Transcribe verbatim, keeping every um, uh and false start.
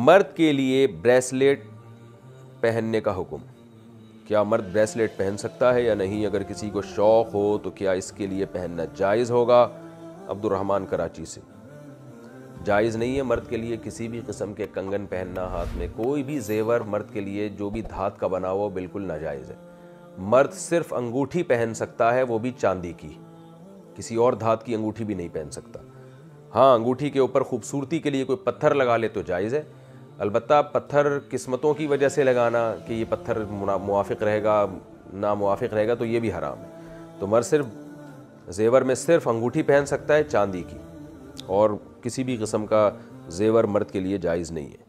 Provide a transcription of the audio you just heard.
मर्द के लिए ब्रेसलेट पहनने का हुक्म। क्या मर्द ब्रेसलेट पहन सकता है या नहीं? अगर किसी को शौक़ हो तो क्या इसके लिए पहनना जायज़ होगा? अब्दुर्रहमान कराची से। जायज़ नहीं है मर्द के लिए किसी भी किस्म के कंगन पहनना, हाथ में कोई भी जेवर मर्द के लिए जो भी धात का बना हुआ बिल्कुल नाजायज़ है। मर्द सिर्फ अंगूठी पहन सकता है, वो भी चांदी की, किसी और धात की अंगूठी भी नहीं पहन सकता। हाँ, अंगूठी के ऊपर खूबसूरती के लिए कोई पत्थर लगा ले तो जायज़ है। अलबत्ता पत्थर किस्मतों की वजह से लगाना कि ये पत्थर मुवाफ़िक रहेगा ना मुवाफ़िक रहेगा तो ये भी हराम है। तो मर्द सिर्फ जेवर में सिर्फ अंगूठी पहन सकता है चांदी की, और किसी भी किस्म का जेवर मर्द के लिए जायज़ नहीं है।